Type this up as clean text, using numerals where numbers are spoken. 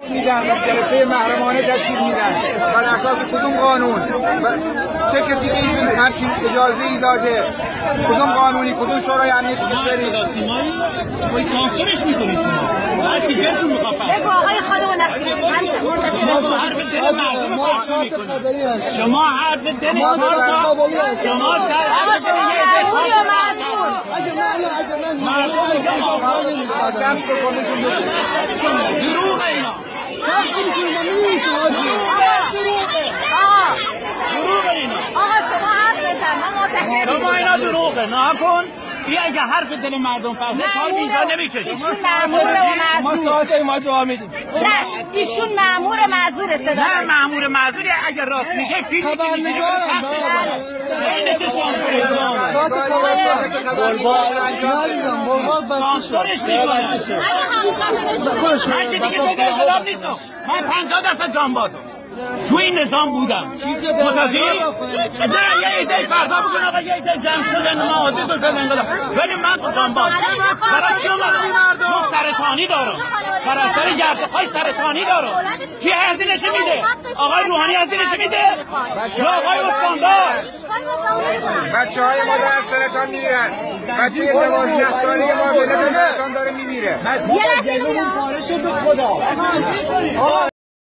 میدن و جلسه محرمانه تشکیل میدن بر اساس کدوم قانون؟ چه کسی که ایشون همچین اجازه ای داده؟ کدوم قانونی؟ کدوم شورای امنیت کشوری؟ باید سانسورش میکنید باید که دلتون میخواد بگو آقای خانم شما حرف دل مردم رو پخش میکنید. شما حرف دل شما سر حرف دل دروغ اینا شما اینا دروغه نه کن این اگه حرف دل مردم پخشه کار اینجا نمیکشه. ما ساعت ما جواب میدیم. نه ایشون مأمور معذور صدا نه مأمور معذوری اگه راست میگه فیلمی که میگیره پخشش کنه. اینه که سانسورش میکنه. من که دیگه صدر انقلاب نیستم. من 50% جانبازم. تو این نظام بودم. متوجه؟ نه یه ایده فرضا بکن آقا یه ایده جمع شدن معادی دو سال انقلاب. ولی من جانباز. برای چون سرطانی دارم. برای سر گردهای سرطانی دارم. کی هزینه‌اش میده؟ آقای روحانی هزینه‌اش میده؟ یا آقای استاندار؟ بچه‌های ما دارن سرطان میمیرن. بچه 12 ساله ما ولد سرطان داره میمیره. یه لحظه